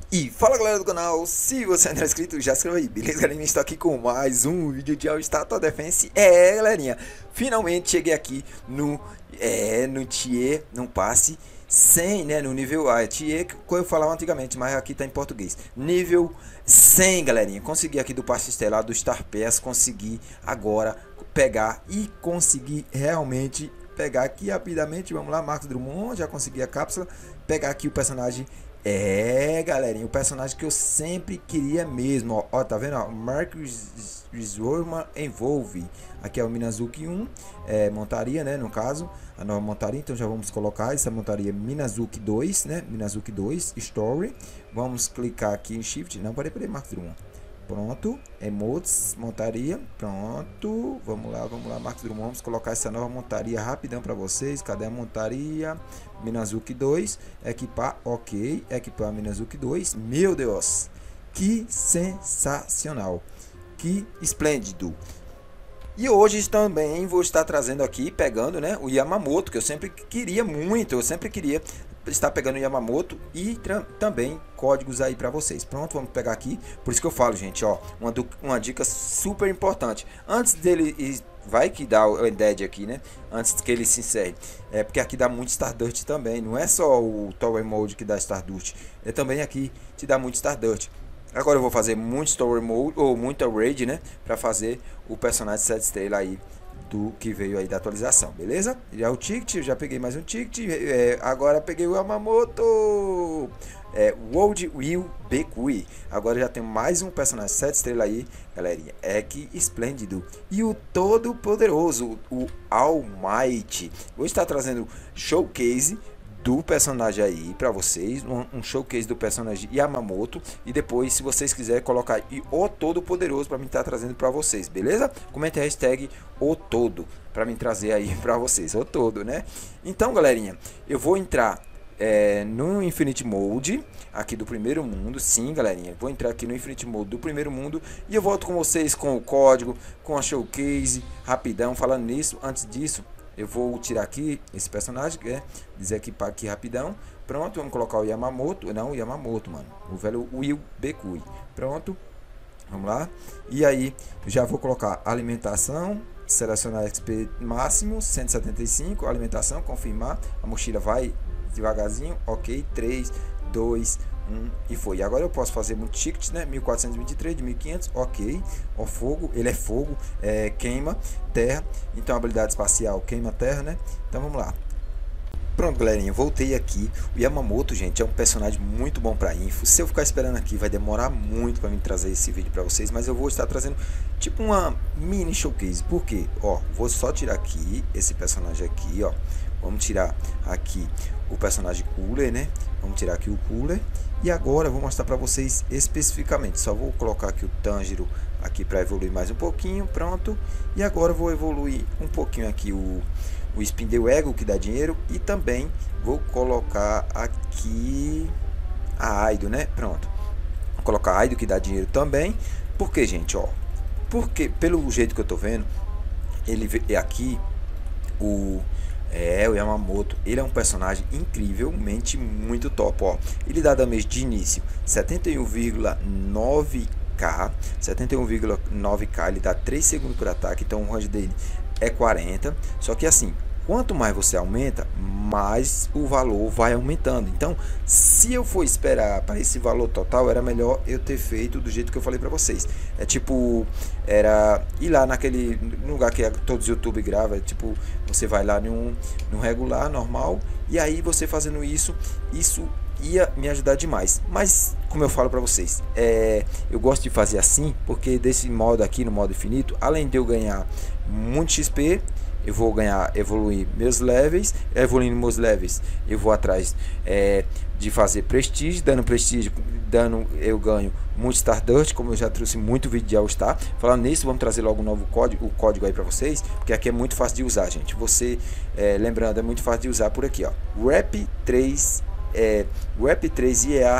E fala galera do canal, se você ainda não é inscrito, já se inscreva aí, beleza galerinha? Estou aqui com mais um vídeo de All Star Tower Defense. Galerinha, finalmente cheguei aqui no tier, num passe 100, né, no nível A, tier que eu falava antigamente, mas aqui tá em português. Nível 100, galerinha, consegui aqui do passe estelar do Star Pass, consegui agora pegar e consegui realmente pegar aqui rapidamente, vamos lá, Marcos Drummond, já consegui a cápsula, pegar aqui o personagem. Galerinha, o personagem que eu sempre queria mesmo, ó, tá vendo, ó, Marcus Zorman Envolve, aqui é o Minazuki 1, montaria, né, no caso, a nova montaria, então já vamos colocar essa montaria Minazuki 2, né, Minazuki 2, Story, vamos clicar aqui em Shift, não, peraí, Marcos Drummond, pronto, emotes, montaria, pronto, vamos lá, Marcos Drummond, vamos colocar essa nova montaria rapidão para vocês, cadê a montaria? Minazuki 2, equipar, ok, equipar Minazuki 2, meu Deus, que sensacional, que esplêndido. E hoje também vou estar trazendo aqui, pegando, né, o Yamamoto, que eu sempre queria muito, eu sempre queria estar pegando o Yamamoto e também códigos aí para vocês. Pronto, vamos pegar aqui, por isso que eu falo, gente, ó, uma dica super importante, antes dele... Vai que dá o Undead aqui, né? Antes que ele se encerre. Porque aqui dá muito Stardust também. Não é só o Tower Mode que dá Stardust. Também aqui te dá muito Stardust. Agora eu vou fazer muito Tower Mode ou muita Raid, né? Pra fazer o personagem 7 estrelas aí do que veio aí da atualização, beleza? Já o ticket, eu já peguei mais um ticket. Agora peguei o Yamamoto. World Will Bekui. Agora já tem mais um personagem 7 estrelas aí, galerinha. Que esplêndido. E o todo poderoso, o All Might. Vou estar trazendo showcase do personagem aí para vocês, um showcase do personagem Yamamoto, e depois, se vocês quiserem colocar o todo poderoso para mim estar trazendo para vocês, beleza? Comente a hashtag o todo para mim trazer aí para vocês, o todo, né? Então, galerinha, eu vou entrar no Infinite Mode aqui do primeiro mundo. Sim, galerinha, vou entrar aqui no Infinite Mode do primeiro mundo e eu volto com vocês com o código, com a showcase, rapidão. Falando nisso, antes disso, eu vou tirar aqui esse personagem, dizer aqui para aqui rapidão. Pronto, vamos colocar o Yamamoto, não, o Yamamoto, mano, o velho Will Bekui. Pronto, vamos lá. E aí, já vou colocar alimentação, selecionar XP máximo 175, alimentação, confirmar, a mochila vai devagarzinho, ok, 3, 2, 1 e foi. Agora eu posso fazer muito ticket, né? 1423 de 1500, ok. O fogo, ele é fogo, queima terra, então habilidade espacial queima terra, né? Então vamos lá. Pronto, galerinha, voltei aqui. O Yamamoto, gente, é um personagem muito bom para info. Se eu ficar esperando aqui, vai demorar muito para mim trazer esse vídeo para vocês, mas eu vou estar trazendo tipo uma mini showcase. Por quê? Ó, vou só tirar aqui esse personagem aqui, ó. Vamos tirar aqui o personagem Cooler, né? Vamos tirar aqui o Cooler. E agora eu vou mostrar para vocês especificamente. Só vou colocar aqui o Tanjiro aqui para evoluir mais um pouquinho, pronto. E agora eu vou evoluir um pouquinho aqui o Spindle Ego, que dá dinheiro, e também vou colocar aqui a Aido, né? Pronto. Vou colocar a Aido, que dá dinheiro também. Por que, gente, ó? Porque pelo jeito que eu tô vendo, ele aqui o Yamamoto, ele é um personagem incrivelmente muito top, ó. Ele dá damage de início 71,9k, 71,9k, ele dá 3 segundos por ataque, então o range dele é 40, só que assim, quanto mais você aumenta, mais o valor vai aumentando. Então, se eu for esperar para esse valor total, era melhor eu ter feito do jeito que eu falei para vocês. Tipo, era ir lá naquele lugar que todos os YouTube gravam, tipo, você vai lá num regular, normal, e aí você fazendo isso ia me ajudar demais. Mas, como eu falo para vocês, eu gosto de fazer assim, porque desse modo aqui, no modo infinito, além de eu ganhar muito XP, eu vou evoluir meus levels. Evoluindo meus levels, eu vou atrás de fazer prestígio. Dando prestígio, eu ganho muito Stardust, como eu já trouxe muito vídeo de All Star. Falando nisso, vamos trazer logo um novo código, o código aí para vocês, porque aqui é muito fácil de usar, gente. Você, lembrando, é muito fácil de usar por aqui, ó. Rap 3 EAR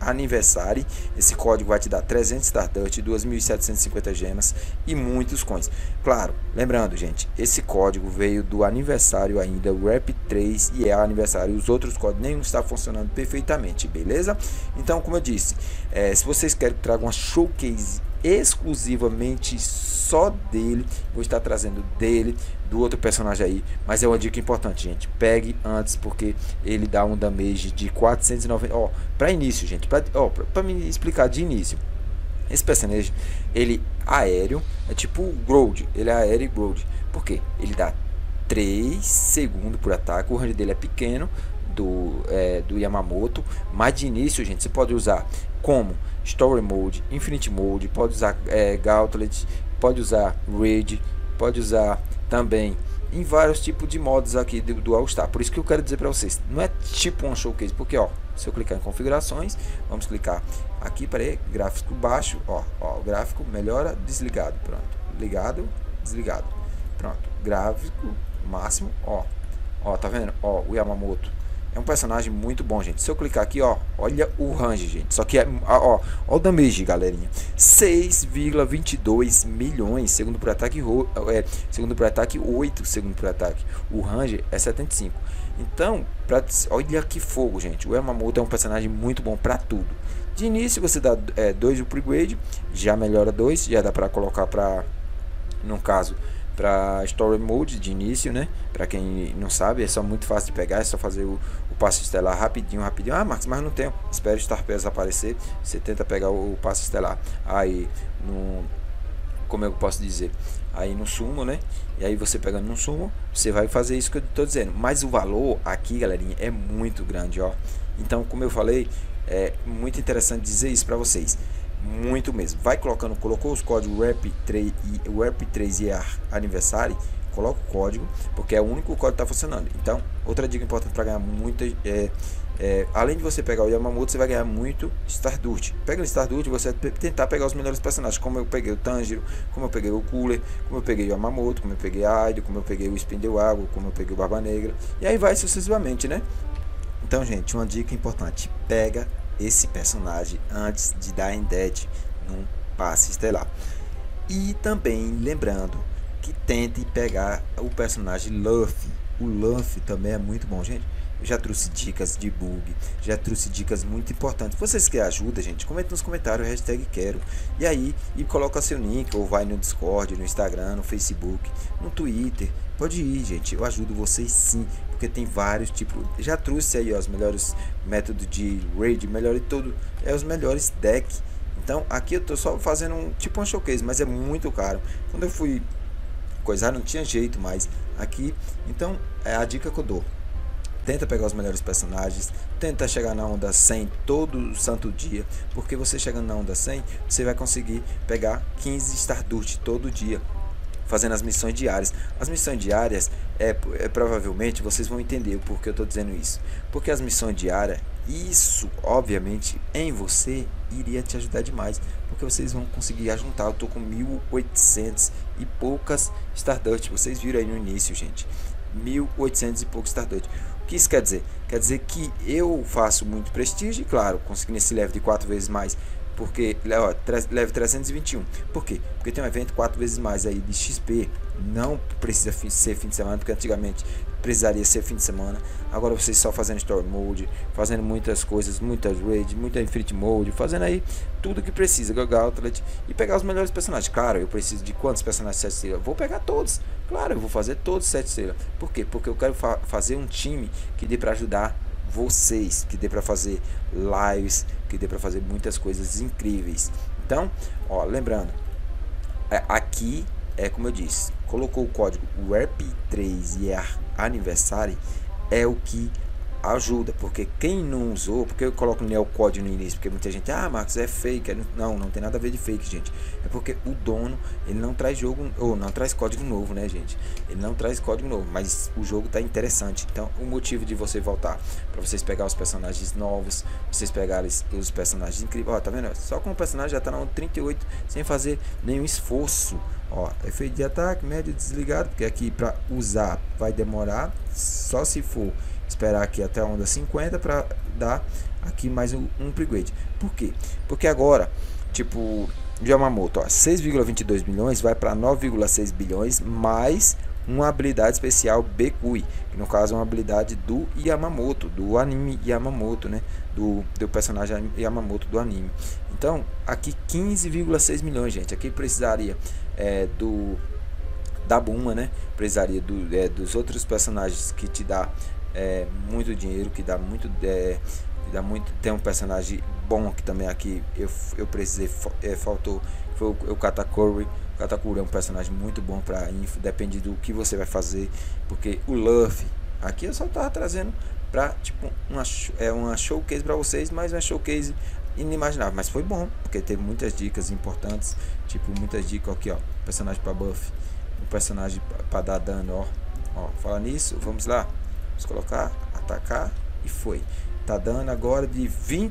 aniversário. Esse código vai te dar 300 Stardust, 2.750 gemas e muitos coins. Claro, lembrando, gente, esse código veio do aniversário ainda, o Rap 3, e é aniversário. Os outros códigos nenhum está funcionando perfeitamente, beleza? Então, como eu disse, se vocês querem que traga uma showcase exclusivamente só dele, vou estar trazendo dele, do outro personagem aí, mas é uma dica importante, gente, pegue antes, porque ele dá um damage de 490, ó, para início, gente, para me explicar de início, esse personagem, ele aéreo, é tipo Grold, ele é aéreo e Grold, porque ele dá 3 segundos por ataque, o range dele é pequeno, do Yamamoto, mas de início, gente, você pode usar como Story Mode, Infinite Mode, pode usar Gauntlet, pode usar Raid, pode usar também em vários tipos de modos aqui do All Star. Por isso que eu quero dizer para vocês, não é tipo um showcase, porque ó, se eu clicar em configurações, vamos clicar aqui para gráfico baixo, ó, o gráfico melhora, desligado, pronto, ligado, desligado, pronto, gráfico máximo, ó, tá vendo, ó, o Yamamoto é um personagem muito bom, gente. Se eu clicar aqui, ó, olha o range, gente. Só que ó o damage, galerinha. 6,22 milhões, segundo por ataque, segundo por ataque, 8 segundo por ataque. O range é 75. Então, olha que fogo, gente. O Yamamoto é um personagem muito bom para tudo. De início, você dá 2 de upgrade, já melhora 2, já dá para colocar para, no caso, para Story Mode de início, né? Para quem não sabe, é só muito fácil de pegar, é só fazer o passe estelar rapidinho. Ah, Marcos, mas não tenho. Espera o Star Pass aparecer, você tenta pegar o passe estelar. Aí, como eu posso dizer? Aí no sumo, né? E aí você pegando no sumo, você vai fazer isso que eu tô dizendo. Mas o valor aqui, galerinha, é muito grande, ó. Então, como eu falei, é muito interessante dizer isso para vocês. Muito mesmo. Vai colocando, colocou os códigos RAP3 e o RAP3 e aniversário, coloca o código, porque é o único código que está funcionando. Então, outra dica importante para ganhar muito além de você pegar o Yamamoto, você vai ganhar muito Stardust. Pega o Stardust, você vai tentar pegar os melhores personagens, como eu peguei o Tanjiro, como eu peguei o Cooler, como eu peguei o Yamamoto, como eu peguei a Aido, como eu peguei o Spindelwago, como eu peguei o Barba Negra, e aí vai sucessivamente, né? Então, gente, uma dica importante, pega esse personagem antes de dar em dead num passe estelar. E também lembrando que tente pegar o personagem Luffy. O Luffy também é muito bom, gente. Eu já trouxe dicas de bug, já trouxe dicas muito importantes. Vocês querem ajuda, gente? Comenta nos comentários, hashtag quero. E aí, coloca seu link, ou vai no Discord, no Instagram, no Facebook, no Twitter. Pode ir, gente. Eu ajudo vocês sim, porque tem vários tipos. Já trouxe aí ó, os melhores métodos de raid, melhor de tudo. É os melhores decks. Então, aqui eu tô só fazendo tipo um showcase, mas é muito caro. Quando eu fui coisar, não tinha jeito mais. Aqui, então, é a dica que eu dou. Tenta pegar os melhores personagens, tenta chegar na onda 100 todo santo dia, porque você chegando na onda 100, você vai conseguir pegar 15 Stardust todo dia, fazendo as missões diárias. As missões diárias, provavelmente, vocês vão entender o porquê eu estou dizendo isso. Porque as missões diárias, isso, obviamente, em você, iria te ajudar demais, porque vocês vão conseguir ajuntar. Eu tô com 1.800 e poucas Stardust, vocês viram aí no início, gente, 1.800 e poucos Stardust. O que isso quer dizer? Quer dizer que eu faço muito prestígio, e claro, consegui nesse level de 4 vezes mais, porque ó, level 321. Por quê? Porque tem um evento 4 vezes mais aí de XP. Não precisa ser fim de semana, porque antigamente precisaria ser fim de semana. Agora vocês só fazendo Story Mode, fazendo muitas coisas, muitas Raid, muita Infinite Mode, fazendo aí tudo que precisa, Gauntlet, e pegar os melhores personagens. Claro, eu preciso de quantos personagens 7 estrelas? Vou pegar todos. Claro, eu vou fazer todos 7 estrelas. Por quê? Porque eu quero fazer um time que dê para ajudar vocês, que dê para fazer lives, que dê para fazer muitas coisas incríveis. Então, ó, lembrando, aqui é como eu disse, colocou o código RAP3 e aniversário, é o que ajuda, porque quem não usou, porque eu coloco o código no início, porque muita gente, Marcos, é fake, não tem nada a ver de fake, gente, é porque o dono, ele não traz jogo, ou não traz código novo, né, gente, ele não traz código novo, mas o jogo tá interessante. Então o motivo de você voltar, para vocês pegar os personagens novos, vocês pegarem os personagens incríveis, ó, tá vendo, só com o personagem já tá na 38, sem fazer nenhum esforço. Ó, efeito de ataque, médio desligado, porque aqui para usar vai demorar, só se for esperar aqui até a onda 50 para dar aqui mais um upgrade. Por quê? Porque agora, tipo, Yamamoto, ó, 6,22 bilhões vai para 9,6 bilhões mais uma habilidade especial Bekui, que no caso é uma habilidade do Yamamoto, do anime Yamamoto, né? Do personagem Yamamoto do anime. Então, aqui 15,6 milhões, gente. Aqui precisaria da Buma, né? Precisaria dos outros personagens que te dá muito dinheiro, que dá muito, tem um personagem bom aqui também. Aqui eu precisei, faltou, foi o Katakuri. O Katakuri é um personagem muito bom para info, depende do que você vai fazer, porque o Luffy aqui eu só tava trazendo para tipo uma showcase para vocês, mas uma showcase inimaginável, mas foi bom porque teve muitas dicas importantes, tipo muitas dicas aqui, ó, personagem para buff, um personagem para dar dano, ó, fala nisso, vamos lá, vamos colocar atacar e foi, tá dando agora de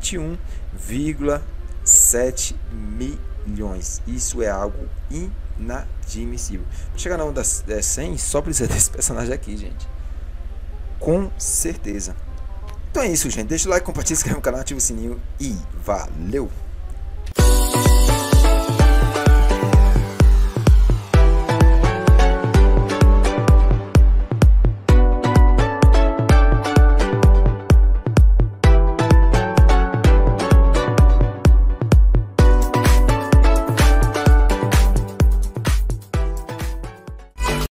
21,7 milhões. Isso é algo inadmissível. Pra chegar na onda 100 só precisa desse personagem aqui, gente, com certeza. Então é isso, gente, deixa o like, compartilha, se inscreve no canal, ativa o sininho e valeu!